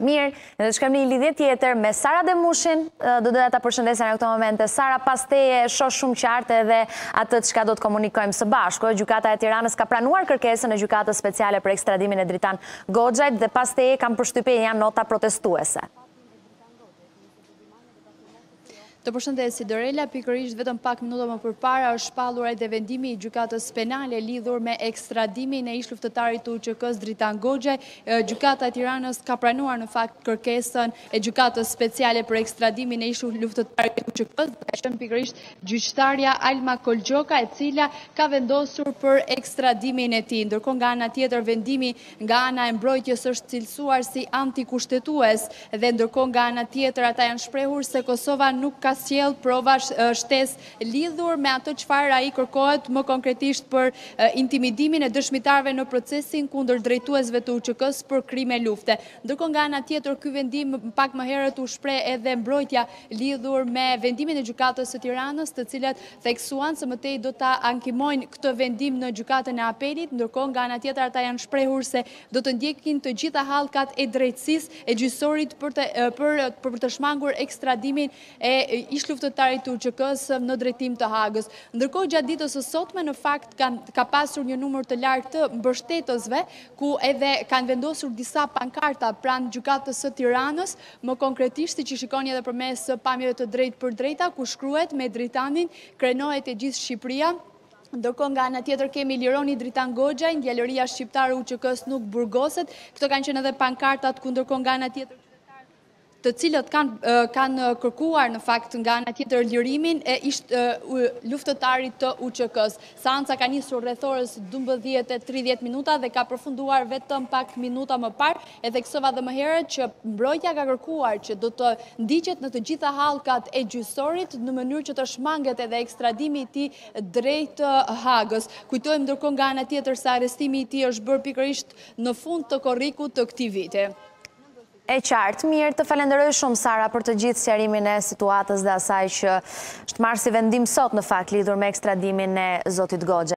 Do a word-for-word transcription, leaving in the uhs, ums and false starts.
Mirë, dhe shkëm një lidhje tjetër me Sara Demushin, do doja ta përshëndesja në këto momente. Sara, pas teje shoh shumë qartë edhe atë çka do të komunikojmë së bashku. Gjykata e Tiranës ka pranuar kërkesën e gjykatës speciale për ekstradimin e Dritan Goxhait dhe pas teje kam përshtypjen janë nota protestuese. Të përshëndesi Dorela, pikërisht vetëm pak minuta më përpara është shpallur edhe vendimi i gjykatës penale lidhur me ekstradimin e ish luftëtarit të U Q K-s Dritan Goxhaj. Gjykata e Tiranës ka pranuar në fakt kërkesën e gjykatës speciale për ekstradimin e ish luftëtarit të U Q K-s, dhe është pikërisht gjyqtarja Alma Kolgjoka, e cila ka vendosur për ekstradimin e tij. Ndërkohë nga ana tjetër vendimi nga ana e mbrojtjes është cilësuar si antikushtetues dhe ndërkohë nga ana tjetër ata janë shprehur se Kosova nuk ka sjell prova shtesë lidhur me atë çfarë ai kërkohet më konkretisht për intimidimin e dëshmitarëve në procesin kundër drejtuesve të U Q K-s për krime lufte. Ndërkohë nga ana tjetër ky vendim pak më herët u shpreh edhe mbrojtja lidhur me vendimin e gjykatës së Tiranës, të cilët theksuan se mëtej do ta ankimojnë këtë vendim në gjykatën e apelit. Ndërkohë nga ana tjetër ata janë shprehur se do të ndjekin të gjitha hallkat e drejtësisë e gjyqësorit për të për, për të shmangur ekstradimin e ish luftëtarit të U Q K-s në drejtim të Hagës. Ndërkohë gjatë ditës së sotme në fakt ka, ka pasur një numër të lartë të mbështetësve, ku edhe kanë vendosur disa pankarta pranë gjykatës së Tiranës, më konkretisht siç i shikoni edhe përmes pamjeve të drejtë për drejta, ku shkruhet me Dritanin krenohet e gjithë Shqipëria. Ndërkohë nga ana tjetër kemi lironi Dritan Goxhaj, djaloria shqiptare U Q K-s nuk burgoset. Këto kanë qenë edhe pankartat ku ndërkohë nga ana tjetër të cilët kanë, kanë kërkuar në fakt nga ana tjetër lirimin e ish luftëtarit të U Q K-s. Seanca ka nisur rreth orës dymbëdhjetë e tridhjetë minuta dhe ka përfunduar vetëm pak minuta më parë, e theksova dhe më herët që mbrojtja ka kërkuar që do të ndiqet në të gjitha hallkat e gjyqësorit në mënyrë që të shmanget edhe ekstradimi i tij drejt Hagës. Kujtojmë ndërkohë nga ana tjetër se arrestimi i tij është bërë pikërisht në fund të korrikut të këtij viti. E qartë, mirë, të falenderoj shumë Sara për të gjithë sqarimin e situatës dhe asaj që është marrë si vendim sot në fakt lidhur me ekstradimin e zotit Goxhaj.